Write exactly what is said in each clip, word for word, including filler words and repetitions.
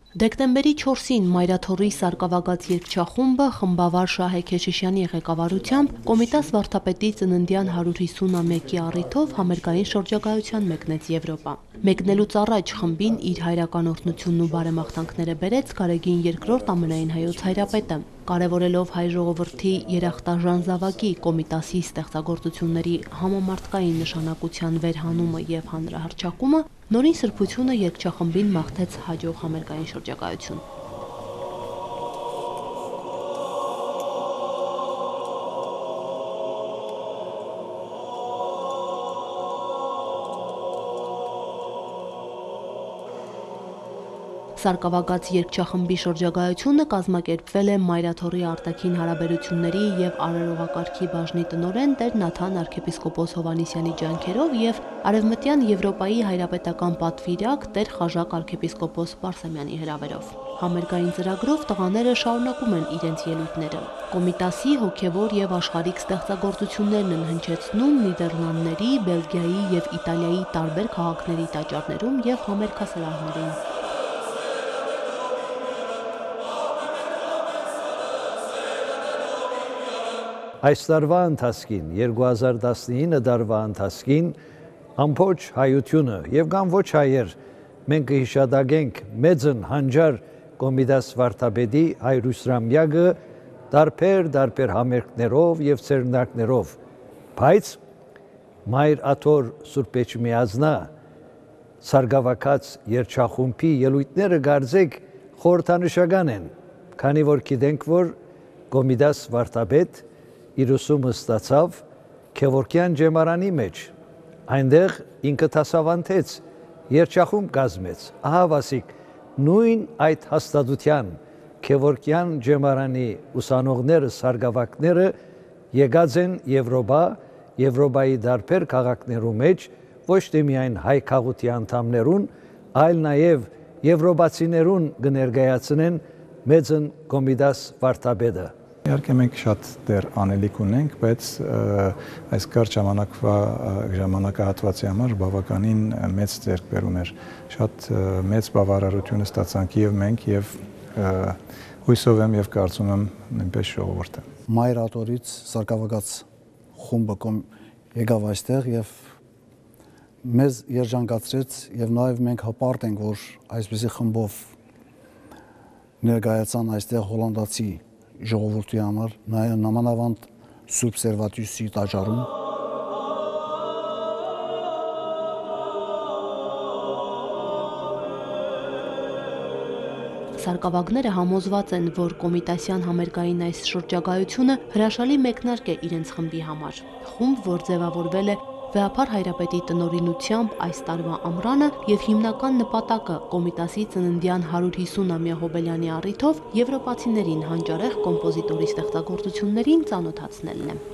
Դեկտեմբերի չորսին Մայրաթորի Սարգսակաց երգչախումբը խմբավար Շահե Քեչիշյանի ղեկավարությամբ Կոմիտաս վարդապետի ծննդյան հարյուր հիսունամյակի առիթով համերգային շրջագայության մեկնեց Եվրոպա։ Մեկնելուց առաջ խմբին իր հայրական օրհնությունն ու բարեմաղթանքները բերեց Գարեգին երկրորդ ամենայն հայոց հայրապետը։ Կարևորելով հայ ժողովրդի երախտաժան զավակի Կոմիտասի ստեղծագործությունների համամարտկային նշանակության վերհանումը եւ հանրահռչակումը, նորին սրբությունը երգչախմբին մաղթեց հաջող համերգային շրջագայություն։ Սարգսակաց երգչախմբի շրջագայությունը կազմակերպվել է Մայրաթորի արտաքին հարաբերությունների եւ արարողակարգի բաժնի տնօրեն Տեր Նաթան arczepiskopos Հովհաննիսյանի ջանքերով եւ Արևմտյան Եվրոպայի հայրապետական պատվիրակ Տեր Խաժակ arczepiskopos Պարսամյանի հրավերով։ Համերգային ծրագրով տղաները շարունակում են իրենց ելույթները։ Կոմիտասի հոգեվոր եւ աշխարհիկ ստեղծագործություններն են հնչեցնում Նիդերլանդների, Բելգիայի եւ Իտալիայի տարբեր քաղաքների տաճարներում եւ համերգասրահներում։ Այս տարվա ընթացքին, երկու հազար տասնինը տարվա ընթացքին, ամբողջ հայությունը եւ կամ ոչ հայեր, մենք կհիշադակենք մեծն հանճար Կոմիտաս վարդապետի հայրուսրամյակը տարբեր տարբեր համերգներով եւ ցերնակներով, բայց Մայր Աթոր Սուրբ Էջմիածնա Սարգսակաց երգչախումբի ելույթները գարձեք խորհրդանշական են, քանի որ գիտենք, որ Կոմիտաս վարդապետ իր ուսումը ստացավ Քևորքյան ջեմարանի մեջ, այնտեղ ինքը դասավանդեց, երգչախումբ կազմեց, ահա վասիկ, նույն այդ հաստատության Քևորքյան ջեմարանի ուսանողները, սարգսակները եկած են Եվրոպա, Եվրոպայի տարբեր քաղաքներու մեջ, ոչ թե միայն հայ քաղաքի անդամներուն, այլ նաև եվրոպացիներուն կներկայացնեն մեծն Կոմիտաս վարդապետը։ Իհարկե մենք շատ դեռ անելիք ունենք, բայց այս կարճ ժամանակվա ժամանակահատվածի համար բավականին մեծ ձեռքբերում էր, շատ մեծ բավարարություն ստացանք եւ մենք եւ հույսով եմ եւ կարծում եմ նույնպես ժողովուրդը։ Մայր Աթորից Սարգսակաց խումբը եկավ այստեղ եւ մեզ երջանկացրեց եւ նաեւ մենք հպարտ ենք, որ այսպիսի խմբով ներկայացան այստեղ հոլանդացի ժողովրդի համար, նամանավանդ Սուրբ Սերվատյուսի տաճարում։ Սարգսակները համոզված են, որ կոմիտասյան համերգային այս շրջագայությունը հրաշալի մեկնարկ է իրենց խմբի համար։ Խումբ, որ ձևավորվել է Վեհափար հայրապետի տնօրինությամբ այս տարվա ամռանը եւ հիմնական նպատակը Կոմիտասի ծննդյան հարյուր հիսունամյա հոբելյանի առիթով եվրոպացիներին հանճարեղ կոմպոզիտորի ստեղծագործություններին ծանոթացնելն է։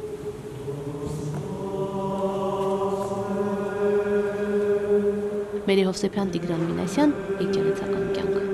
Մերի Հովսեփյան, Տիգրան Մինասյան, Եկեղեցական կյանք։